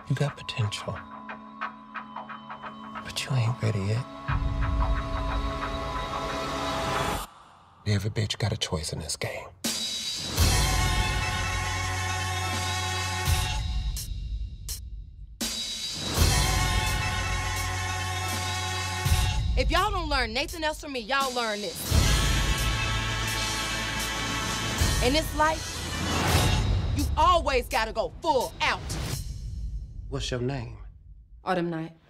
You got potential, but you ain't ready yet. Every bitch got a choice in this game. If y'all don't learn nothing else from me, y'all learn this. In this life, you always gotta go full out. What's your name? Autumn Night.